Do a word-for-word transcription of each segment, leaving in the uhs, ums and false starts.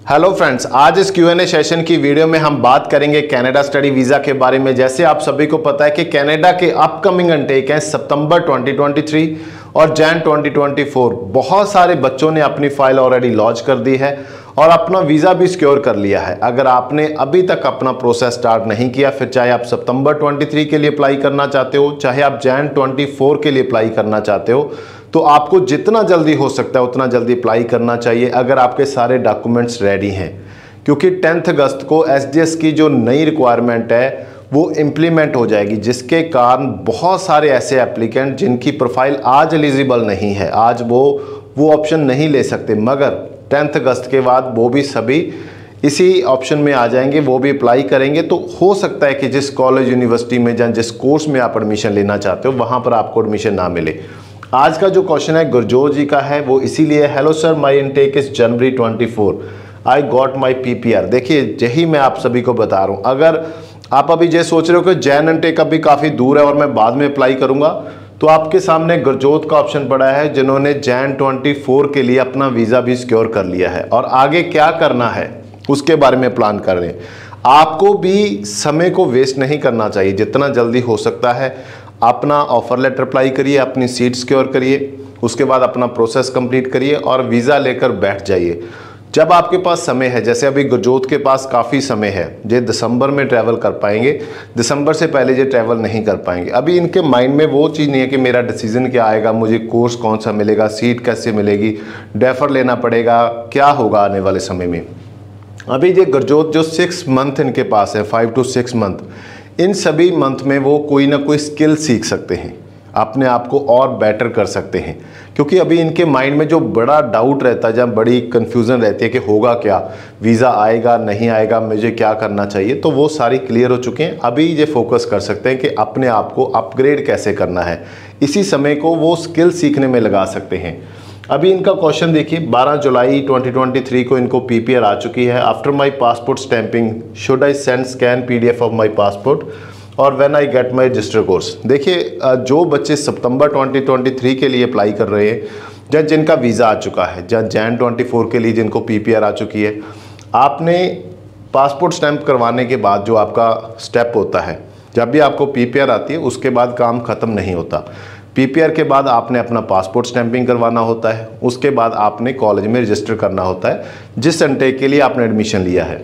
Hello friends, आज इस Q N A session की वीडियो में हम बात करेंगे कनाडा स्टडी वीज़ा के बारे में। जैसे आप सभी को पता है कि कनाडा के अपकमिंग इनटेक हैं सितंबर ट्वेंटी ट्वेंटी थ्री और जैन ट्वेंटी ट्वेंटी फोर। बहुत सारे बच्चों ने अपनी फाइल ऑलरेडी लॉन्च कर दी है और अपना वीज़ा भी सिक्योर कर लिया है। अगर आपने अभी तक अपना प्रोसेस स्टार्ट नहीं किया, फिर चाहे आप सितंबर ट्वेंटी थ्री के लिए अप्लाई करना चाहते हो, चाहे आप जैन ट्वेंटी फोर के लिए अप्लाई करना चाहते हो, तो आपको जितना जल्दी हो सकता है उतना जल्दी अप्लाई करना चाहिए अगर आपके सारे डॉक्यूमेंट्स रेडी हैं। क्योंकि टेंथ अगस्त को एस डी एस की जो नई रिक्वायरमेंट है वो इम्प्लीमेंट हो जाएगी, जिसके कारण बहुत सारे ऐसे एप्लीकेंट जिनकी प्रोफाइल आज एलिजिबल नहीं है, आज वो वो ऑप्शन नहीं ले सकते, मगर टेंथ अगस्त के बाद वो भी सभी इसी ऑप्शन में आ जाएंगे, वो भी अप्लाई करेंगे। तो हो सकता है कि जिस कॉलेज यूनिवर्सिटी में या जिस कोर्स में आप एडमिशन लेना चाहते हो वहाँ पर आपको एडमिशन ना मिले। आज का जो क्वेश्चन है गुरजोत जी का है, वो इसीलिए, hello sir, my intake is January twenty four, I got my PPR. देखिए, यही मैं आप सभी को बता रहा हूँ। अगर आप अभी ये सोच रहे हो कि जैन इनटेक अभी काफ़ी दूर है और मैं बाद में अप्लाई करूँगा, तो आपके सामने गुरजोत का ऑप्शन पड़ा है जिन्होंने जैन ट्वेंटी फोर के लिए अपना वीज़ा भी सिक्योर कर लिया है और आगे क्या करना है उसके बारे में प्लान कर रहे हैं। आपको भी समय को वेस्ट नहीं करना चाहिए, जितना जल्दी हो सकता है अपना ऑफर लेटर अप्लाई करिए, अपनी सीट सिक्योर करिए, उसके बाद अपना प्रोसेस कंप्लीट करिए और वीज़ा लेकर बैठ जाइए जब आपके पास समय है। जैसे अभी गुरजोत के पास काफ़ी समय है, ये दिसंबर में ट्रैवल कर पाएंगे, दिसंबर से पहले ये ट्रैवल नहीं कर पाएंगे। अभी इनके माइंड में वो चीज़ नहीं है कि मेरा डिसीजन क्या आएगा, मुझे कोर्स कौन सा मिलेगा, सीट कैसे मिलेगी, डेफर लेना पड़ेगा, क्या होगा आने वाले समय में। अभी ये गुरजोत जो सिक्स मंथ इनके पास है, फाइव टू सिक्स मंथ, इन सभी मंथ में वो कोई ना कोई स्किल सीख सकते हैं, अपने आप को और बेटर कर सकते हैं। क्योंकि अभी इनके माइंड में जो बड़ा डाउट रहता है, जब बड़ी कन्फ्यूज़न रहती है कि होगा क्या, वीज़ा आएगा नहीं आएगा, मुझे क्या करना चाहिए, तो वो सारी क्लियर हो चुके हैं। अभी ये फोकस कर सकते हैं कि अपने आप को अपग्रेड कैसे करना है, इसी समय को वो स्किल सीखने में लगा सकते हैं। अभी इनका क्वेश्चन देखिए, बारह जुलाई ट्वेंटी ट्वेंटी थ्री को इनको पीपीआर आ चुकी है। After my passport stamping should I send scan PDF of my passport और when I get my register course. देखिए, जो बच्चे सितंबर ट्वेंटी ट्वेंटी थ्री के लिए अप्लाई कर रहे हैं, या जिनका वीज़ा आ चुका है, या जैन ट्वेंटी फोर के लिए जिनको पीपीआर आ चुकी है, आपने पासपोर्ट स्टैंप करवाने के बाद जो आपका स्टेप होता है, जब भी आपको पीपीआर आती है उसके बाद काम ख़त्म नहीं होता। पीपीआर के बाद आपने अपना पासपोर्ट स्टैंपिंग करवाना होता है, उसके बाद आपने कॉलेज में रजिस्टर करना होता है जिस इनटेक के लिए आपने एडमिशन लिया है।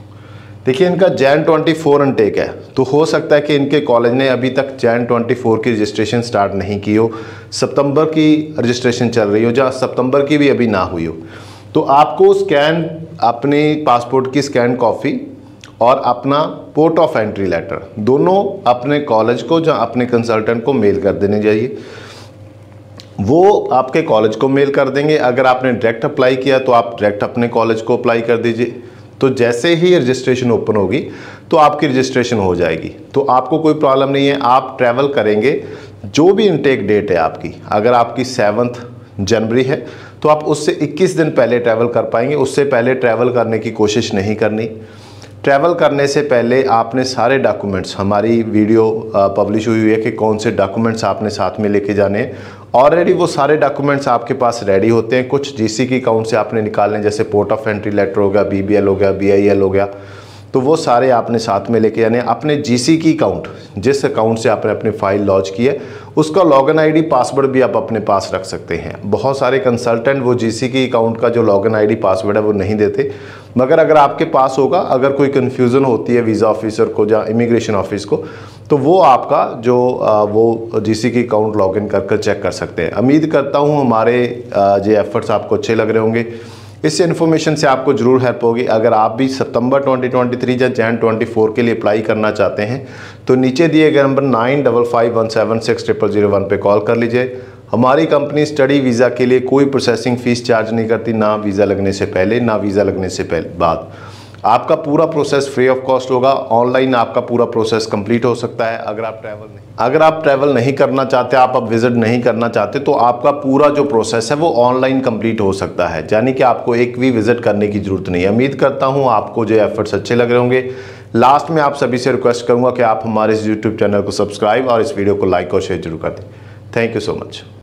देखिए, इनका जैन ट्वेंटी फोर इनटेक है, तो हो सकता है कि इनके कॉलेज ने अभी तक जैन ट्वेंटी फोर की रजिस्ट्रेशन स्टार्ट नहीं की हो, सितंबर की रजिस्ट्रेशन चल रही हो, जहाँ सितंबर की भी अभी ना हुई हो। तो आपको स्कैन, अपनी पासपोर्ट की स्कैन कॉपी और अपना पोर्ट ऑफ एंट्री लेटर दोनों अपने कॉलेज को या अपने कंसल्टेंट को मेल कर देने चाहिए। वो आपके कॉलेज को मेल कर देंगे। अगर आपने डायरेक्ट अप्लाई किया तो आप डायरेक्ट अपने कॉलेज को अप्लाई कर दीजिए। तो जैसे ही रजिस्ट्रेशन ओपन होगी तो आपकी रजिस्ट्रेशन हो जाएगी, तो आपको कोई प्रॉब्लम नहीं है। आप ट्रैवल करेंगे, जो भी इनटेक डेट है आपकी, अगर आपकी सेवन्थ जनवरी है तो आप उससे इक्कीस दिन पहले ट्रैवल कर पाएंगे। उससे पहले ट्रैवल करने की कोशिश नहीं करनी। ट्रैवल करने से पहले आपने सारे डॉक्यूमेंट्स, हमारी वीडियो पब्लिश हुई हुई है कि कौन से डॉक्यूमेंट्स आपने साथ में लेके जाने हैं। ऑलरेडी वो सारे डॉक्यूमेंट्स आपके पास रेडी होते हैं। कुछ जीसी की अकाउंट से आपने निकालने, जैसे पोर्ट ऑफ एंट्री लेटर हो गया, बीबीएल हो गया, बीआईएल हो गया, तो वो सारे आपने साथ में लेके जाने। अपने जीसी की अकाउंट, जिस अकाउंट से आपने अपनी फाइल लॉन्च की है, उसका लॉगिन आईडी, पासवर्ड भी आप अपने पास रख सकते हैं। बहुत सारे कंसल्टेंट वो जीसी की अकाउंट का जो लॉगिन आईडी पासवर्ड है वो नहीं देते, मगर अगर आपके पास होगा, अगर कोई कन्फ्यूज़न होती है वीज़ा ऑफिसर को या इमिग्रेशन ऑफिस को, तो वो आपका जो वो जीसी की अकाउंट लॉगिन कर कर चेक कर सकते हैं। उम्मीद करता हूँ हमारे ये एफर्ट्स आपको अच्छे लग रहे होंगे। इस इन्फॉर्मेशन से आपको ज़रूर हेल्प होगी। अगर आप भी सितंबर ट्वेंटी ट्वेंटी थ्री या जैन ट्वेंटी फोर के लिए अप्लाई करना चाहते हैं तो नीचे दिए गए number nine double five one seven six triple zero one पे कॉल कर लीजिए। हमारी कंपनी स्टडी वीज़ा के लिए कोई प्रोसेसिंग फ़ीस चार्ज नहीं करती, ना वीज़ा लगने से पहले ना वीज़ा लगने से पहले बाद। आपका पूरा प्रोसेस फ्री ऑफ कॉस्ट होगा। ऑनलाइन आपका पूरा प्रोसेस कंप्लीट हो सकता है। अगर आप ट्रैवल नहीं अगर आप ट्रैवल नहीं करना चाहते, आप अब विजिट नहीं करना चाहते, तो आपका पूरा जो प्रोसेस है वो ऑनलाइन कंप्लीट हो सकता है, यानी कि आपको एक भी विजिट करने की ज़रूरत नहीं है। उम्मीद करता हूँ आपको जो एफर्ट्स अच्छे लग रहे होंगे। लास्ट में आप सभी से रिक्वेस्ट करूँगा कि आप हमारे इस यूट्यूब चैनल को सब्सक्राइब और इस वीडियो को लाइक और शेयर जरूर कर दें। Thank you so much.